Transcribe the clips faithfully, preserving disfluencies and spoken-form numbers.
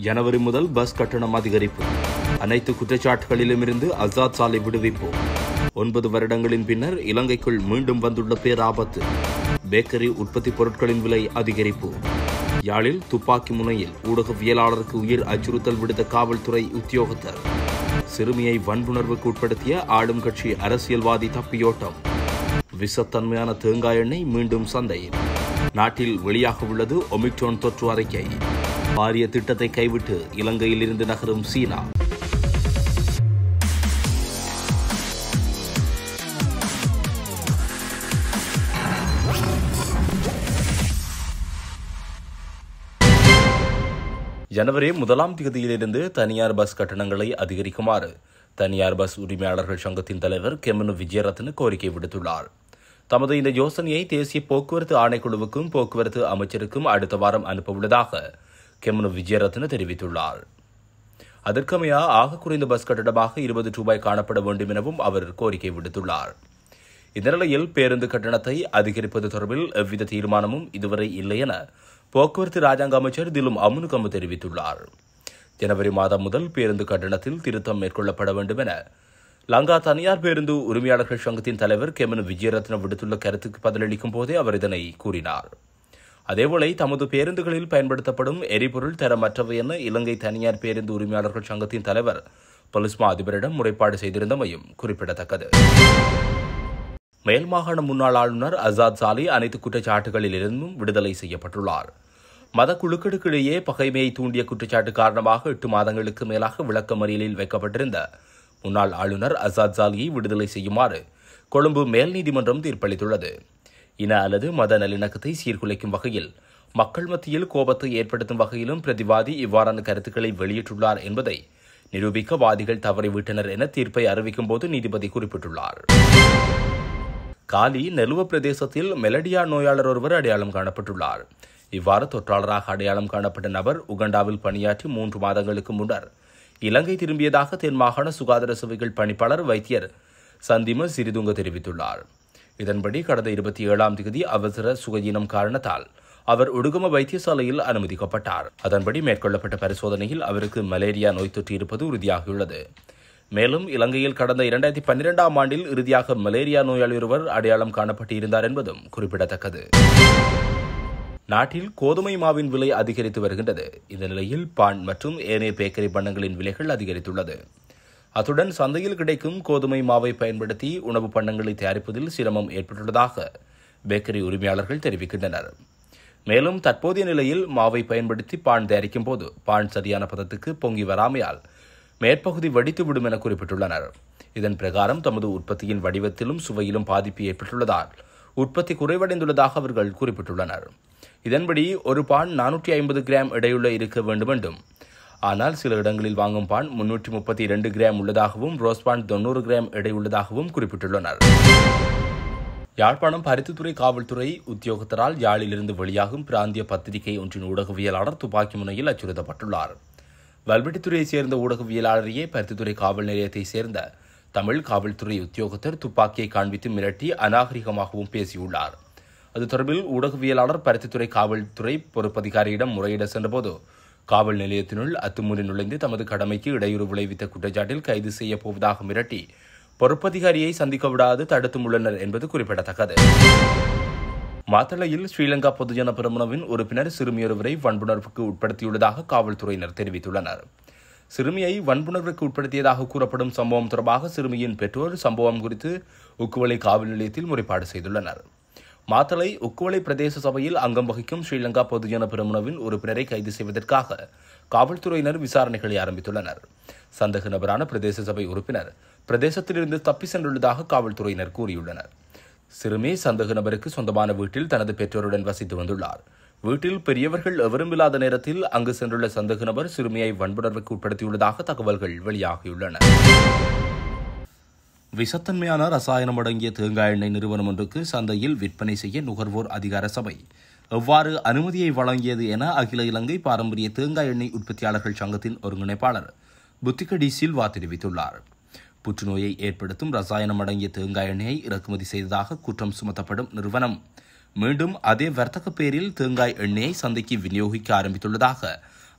ஜனவரி முதல் பஸ் கட்டணம் அதிகரிப்பு. அனைத்து குற்றச்சாட்டுகளிலுமிருந்து அசாத் சாலை விடுவிப்பு. ஒன்பது வருடங்களின் பின்னர் இலங்கைக்குள் மீண்டும் வந்துள்ள பேராபத்து. பேக்கரி உற்பத்தி பொருட்களின் விலை அதிகரிப்பு. யாழில் துப்பாக்கி முனையில் ஊடகவியலாளருக்கு உயிர் அச்சுறுத்தல் விடுத்த காவல்துறை உத்தியோகத்தர். சிறுமியை வன்புணர்வுக்கு உட்படுத்திய ஆளும் கட்சி அரசியல்வாதி தப்பியோட்டம். விஷத்தன்மையான தேங்காய் எண்ணெய் மீண்டும் சந்தையில். நாட்டில் வெளியாக உள்ளது ஒமிக்ரான் தொற்று அறிக்கை. பாரிய திட்டத்தை கைவிட்டு இலங்கையில் இருந்து நகரும் சீனா. ஜனவரி முதலாம் தேதியிலிருந்து தனியார் பஸ் கட்டணங்களை அதிகரிக்குமாறு தனியார் பஸ் உரிமையாளர்கள் சங்கத்தின் தலைவர் கெமனு விஜயரத்ன கோரிக்கை விடுத்துள்ளார். தமது இந்த யோசனையை தேசிய போக்குவரத்து ஆணைக்குழுவுக்கும் போக்குவரத்து அமைச்சருக்கும் அடுத்த வாரம் அனுப்பவுள்ளதாக கெமனு விஜயரத்ன தெரிவித்துள்ளார். அதற்கமையா ஆக குறைந்த பஸ் கட்டணமாக இருபது ரூபாய் காணப்பட வேண்டும் எனவும் அவர் கோரிக்கை விடுத்துள்ளார். இந்த நிலையில் பேருந்து கட்டணத்தை அதிகரிப்பது தொடர்பில் எவ்வித தீர்மானமும் இதுவரை இல்லை என போக்குவரத்து ராஜாங்க அமைச்சர் திலும் அமுனுகமு தெரிவித்துள்ளார். ஜனவரி மாதம் முதல் பேருந்து கட்டணத்தில் திருத்தம் மேற்கொள்ளப்பட வேண்டும் என லங்கா தனியார் பேருந்து உரிமையாளர்கள் சங்கத்தின் தலைவர் கெமனு விஜயரத்ன விடுத்துள்ள கருத்துக்கு பதிலளிக்கும் போதே அவர் இதனை கூறினார். அதேவேளை தமது பேருந்துகளில் பயன்படுத்தப்படும் எரிபொருள் தரமற்றவை என இலங்கை தனியார் பேருந்து உரிமையாளர்கள் சங்கத்தின் தலைவர் பொலிஸ்மா அதிபரிடம் முறைப்பாடு செய்திருந்தமையும் குறிப்பிடத்தக்கது. மேல் மாகாண முன்னாள் ஆளுநர் அசாத் சாலி அனைத்து குற்றச்சாட்டுகளிலிருந்தும் விடுதலை செய்யப்பட்டுள்ளார். மத குழுக்களுக்கிடையே பகைமையை தூண்டிய குற்றச்சாட்டு காரணமாக எட்டு மாதங்களுக்கு மேலாக விளக்கமறியலில் வைக்கப்பட்டிருந்த முன்னாள் ஆளுநர் அசாத் சாலியை விடுதலை செய்யுமாறு கொழும்பு மேல் நீதிமன்றம் தீர்ப்பளித்துள்ளது. இன அல்லது மத நல்லிணக்கத்தை சீர்குலைக்கும் வகையில் மக்கள் மத்தியில் கோபத்தை ஏற்படுத்தும் வகையிலும் பிரதிவாதி இவ்வாறான கருத்துக்களை வெளியிட்டுள்ளார் என்பதை நிரூபிக்க வாதிகள் தவறிவிட்டனர் என தீர்ப்பை அறிவிக்கும் போது நீதிபதி குறிப்பிட்டுள்ளார். காலி நெலுவ பிரதேசத்தில் மெலடியா நோயாளர் ஒருவர் அடையாளம் காணப்பட்டுள்ளார். இவ்வாறு தொற்றாளராக அடையாளம் காணப்பட்ட நபர் உகண்டாவில் பணியாற்றி மூன்று மாதங்களுக்கு முன்னர் இலங்கை திரும்பியதாக தென் மாகாண சுகாதார சேவைகள் பணிப்பாளர் வைத்தியர் சந்திம சிறிதுங்க தெரிவித்துள்ளார். இதன்படி கடந்த இருபத்தி ஏழாம் தேதி அவசர சுகயீனம் காரணத்தால் அவர் உடுகம வைத்தியசாலையில் அனுமதிக்கப்பட்டார். அதன்படி மேற்கொள்ளப்பட்ட பரிசோதனையில் அவருக்கு மலேரியா நோய் தொற்று இருப்பது உறுதியாகியுள்ளது. மேலும் இலங்கையில் கடந்த இரண்டாயிரத்தி பன்னிரெண்டாம் ஆண்டில் இறுதியாக மலேரியா நோயாளி ஒருவர் அடையாளம் காணப்பட்டிருந்தார் என்பதும் குறிப்பிடத்தக்கது. நாட்டில் கோதுமை மாவின் விலை அதிகரித்து வருகின்றது. இந்த நிலையில் பான் மற்றும் ஏனைய பேக்கரி பண்டங்களின் விலைகள் அதிகரித்துள்ளது. அத்துடன் சந்தையில் கிடைக்கும் கோதுமை மாவை பயன்படுத்தி உணவு பண்டங்களை தயாரிப்பதில் சிரமம் ஏற்பட்டுள்ளதாக பேக்கரி உரிமையாளர்கள் தெரிவிக்கின்றனர். மேலும் தற்போதைய நிலையில் மாவை பயன்படுத்தி பான் தயாரிக்கும் போது பான் சரியான பதத்துக்கு பொங்கி வராமையால் மேற்பகுதி வடித்துவிடும் என குறிப்பிட்டுள்ளனர். இதன் பிரகாரம் தமது உற்பத்தியின் வடிவத்திலும் சுவையிலும் பாதிப்பு ஏற்பட்டுள்ளதால் உற்பத்தி குறைவடைந்துள்ளதாக அவர்கள் குறிப்பிட்டுள்ளனர். இதன்படி ஒரு பான் நானூற்றி ஐம்பது கிராம் எடையுள்ள இருக்க வேண்டும் என்றும், ஆனால் சில இடங்களில் வாங்கும் பான் முன்னூற்றி முப்பத்தி இரண்டு கிராம் உள்ளதாகவும் ரோஸ் பான் தொன்னூறு கிராம் எடை உள்ளதாகவும் குறிப்பிட்டுள்ளனர். யாழ்ப்பாணம் பருத்தித்துறை காவல்துறை உத்தியோகத்தரால் யாழிலிருந்து வெளியாகும் பிராந்திய பத்திரிகை ஒன்றின் ஊடகவியலாளர் துப்பாக்கி முனையில் அச்சுறுத்தப்பட்டுள்ளார். வல்வெட்டித்துறையைச் சேர்ந்த ஊடகவியலாளரையே பருத்தித்துறை காவல் நிலையத்தைச் சேர்ந்த தமிழ் காவல்துறை உத்தியோகத்தர் துப்பாக்கியை காண்பித்து மிரட்டி அநாகரிகமாகவும் பேசியுள்ளார். அது தொடர்பில் ஊடகவியலாளர் பருத்தித்துறை காவல்துறை பொறுப்பதிகாரியிடம் முறையிட சென்றபோது காவல் நிலையத்தினுள் அத்துமீறி நுழைந்து தமது கடமைக்கு இடையூறு விளைவித்த குற்றச்சாட்டில் கைது செய்யப் போவதாக மிரட்டி பொறுப்பதிகாரியை சந்திக்க விடாது தடுத்தும் உள்ளனர் என்பது குறிப்பிடத்தக்கது. மாத்தளையில் ஸ்ரீலங்கா பொதுஜன பெரமுனவின் உறுப்பினர் சிறுமியொருவரை வன்புணர்வுக்கு உட்படுத்தியுள்ளதாக காவல்துறையினர் தெரிவித்துள்ளனர். சிறுமியை வன்புணர்வுக்கு உட்படுத்தியதாக கூறப்படும் சம்பவம் தொடர்பாக சிறுமியின் பெற்றோர் சம்பவம் குறித்து உக்குவளை காவல் நிலையத்தில் முறைப்பாடு செய்துள்ளனர். மாத்தளை உக்குவளை பிரதேச சபையில் அங்கம் வகிக்கும் ஸ்ரீலங்கா பொதுஜன பெரமுனவின் உறுப்பினரை கைது செய்வதற்காக காவல்துறையினர் விசாரணைகளை ஆரம்பித்துள்ளனர். சந்தேக நபரான பிரதேச சபை உறுப்பினர் பிரதேசத்திலிருந்து தப்பி சென்றுள்ளதாக காவல்துறையினர் கூறியுள்ளனர். சிறுமி சந்தேக நபருக்கு சொந்தமான வீட்டில் தனது பெற்றோருடன் வசித்து வந்துள்ளார். வீட்டில் பெரியவர்கள் எவரும் இல்லாத நேரத்தில் அங்கு சென்றுள்ள சந்தேக நபர் சிறுமியை வன்புணர்வுக்கு உட்படுத்தியுள்ளதாக தகவல்கள் வெளியாகியுள்ளன. விஷத்தன்மையான ரசாயனம் அடங்கிய தேங்காய் எண்ணெய் நிறுவனம் ஒன்றுக்கு சந்தையில் விற்பனை செய்ய நுகர்வோர் அதிகார சபை எவ்வாறு அனுமதியை வழங்கியது என அகில இலங்கை பாரம்பரிய தேங்காய் எண்ணெய் உற்பத்தியாளர்கள் சங்கத்தின் ஒருங்கிணைப்பாளர் புத்திகடி சில்வா தெரிவித்துள்ளார். புற்றுநோயை ஏற்படுத்தும் ரசாயனம் அடங்கிய தேங்காய் எண்ணெயை இறக்குமதி செய்ததாக குற்றம் சுமத்தப்படும் நிறுவனம் மீண்டும் அதே வர்த்தக பேரில் தேங்காய் எண்ணெயை சந்தைக்கு விநியோகிக்க ஆரம்பித்துள்ளதாக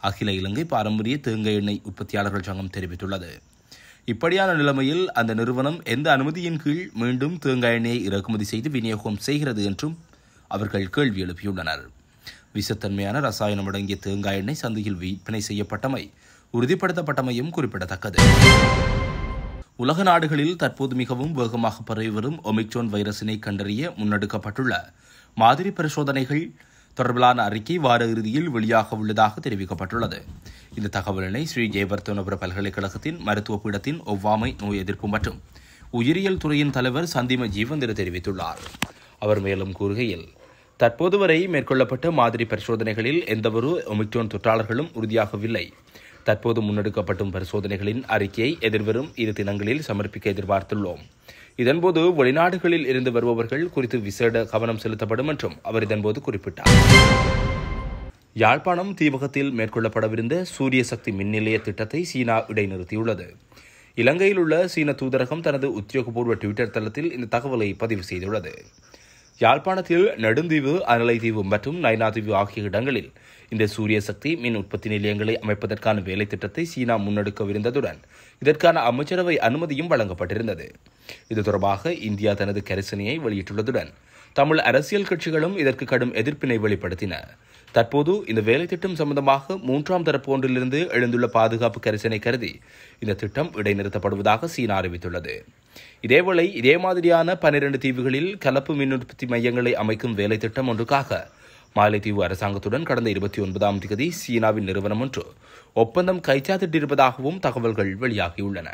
அகில இலங்கை பாரம்பரிய தேங்காய் எண்ணெய் உற்பத்தியாளர்கள் சங்கம் தெரிவித்துள்ளது. இப்படியான நிலைமையில் அந்த நிறுவனம் எந்த அனுமதியின் கீழ் மீண்டும் தேங்காய் எண்ணெயை இறக்குமதி செய்து விநியோகம் செய்கிறது என்றும் அவர்கள் கேள்வி எழுப்பியுள்ளனர். விஷத்தன்மையான ரசாயனம் அடங்கிய தேங்காய் எண்ணெய் சந்தையில் விற்பனை செய்யப்பட்டமை உறுதிப்படுத்தப்பட்டமையும் குறிப்பிடத்தக்கது. உலக நாடுகளில் தற்போது மிகவும் வேகமாக பரவி வரும் ஒமிக்ரான் வைரஸினை கண்டறிய முன்னெடுக்கப்பட்டுள்ள மாதிரி பரிசோதனைகள் தொடர்பிலான அறிக்கை வார இறுதியில் வெளியாக உள்ளதாக தெரிவிக்கப்பட்டுள்ளது. இந்த தகவலினை ஸ்ரீ ஜெயவர்தனபுர பல்கலைக்கழகத்தின் மருத்துவ பீடத்தின் ஒவ்வாமை நோய் எதிர்ப்பு மற்றும் உயிரியல் துறையின் தலைவர் சந்திம ஜீவந்திர தெரிவித்துள்ளார். அவர் மேலும் கூறுகையில், தற்போது வரை மேற்கொள்ளப்பட்ட மாதிரி பரிசோதனைகளில் எந்தவொரு ஒமிக்ரான் தொற்றாளர்களும் உறுதியாகவில்லை. தற்போது முன்னெடுக்கப்படும் பரிசோதனைகளின் அறிக்கையை எதிர்வரும் இரு தினங்களில் சமர்ப்பிக்க எதிர்பார்த்துள்ளோம். இதன்போது வெளிநாடுகளில் இருந்து வருபவர்கள் குறித்து விசேட கவனம் செலுத்தப்படும் என்றும் அவர் இதன்போது குறிப்பிட்டார். யாழ்ப்பாணம் தீபகத்தில் மேற்கொள்ளப்படவிருந்த சூரிய சக்தி மின் நிலைய திட்டத்தை சீனா இடைநிறுத்தியுள்ளது. இலங்கையில் உள்ள சீன தூதரகம் தனது உத்தியோகபூர்வ டுவிட்டர் தளத்தில் இந்த தகவலை பதிவு செய்துள்ளது. யாழ்ப்பாணத்தில் நெடுந்தீவு, அனலைதீவு மற்றும் நைனாதீவு ஆகிய இடங்களில் இந்த சூரிய சக்தி மின் உற்பத்தி நிலையங்களை அமைப்பதற்கான வேலை திட்டத்தை சீனா முன்னெடுக்கவிருந்ததுடன் இதற்கான அமைச்சரவை அனுமதியும் வழங்கப்பட்டிருந்தது. இது தொடர்பாக இந்தியா தனது கரிசனையை வெளியிட்டுள்ளதுடன் தமிழ் அரசியல் கட்சிகளும் இதற்கு கடும் எதிர்ப்பினை வெளிப்படுத்தின. தற்போது இந்த வேலை திட்டம் சம்பந்தமாக மூன்றாம் தரப்பு ஒன்றிலிருந்து எழுந்துள்ள பாதுகாப்பு கரிசனை கருதி இந்த திட்டம் இடைநிறுத்தப்படுவதாக சீனா அறிவித்துள்ளது. இதேவேளை இதே மாதிரியான பனிரண்டு தீவுகளில் கலப்பு மின் உற்பத்தி மையங்களை அமைக்கும் வேலை திட்டம் ஒன்றுக்காக மாலைத்தீவு அரசாங்கத்துடன் கடந்த இருபத்தி ஒன்பதாம் தேதி சீனாவின் நிறுவனம் ஒன்று ஒப்பந்தம் கைச்சாத்திட்டிருப்பதாகவும் தகவல்கள் வெளியாகியுள்ளன.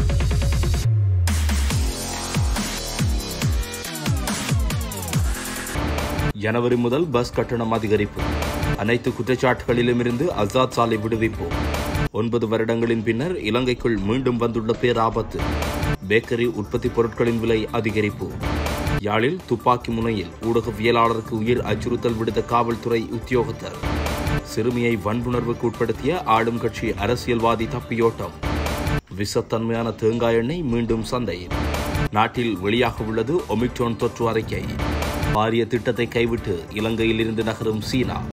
ஜனவரி முதல் பஸ் கட்டணம் அதிகரிப்பு, அனைத்து குற்றச்சாட்டுகளிலுமிருந்து அசாத் சாலை விடுவிப்பு, ஒன்பது வருடங்களின் பின்னர் இலங்கைக்குள் மீண்டும் வந்துள்ள பேராபத்து, பேக்கரி உற்பத்தி பொருட்களின் விலை அதிகரிப்பு, யாழில் துப்பாக்கி முனையில் ஊடகவியலாளருக்கு உயிர் அச்சுறுத்தல் விடுத்த காவல்துறை உத்தியோகத்தர், சிறுமியை வன்புணர்வுக்கு உட்படுத்திய ஆளும் கட்சி அரசியல்வாதி தப்பியோட்டம், விஷத்தன்மையான தேங்காய் எண்ணெய் மீண்டும் சந்தையில், நாட்டில் வெளியாக உள்ளது ஒமிக்ரான் தொற்று அறிக்கை, பாரிய திட்டத்தை கைவிட்டு இலங்கையில் இருந்து நகரும் சீனா.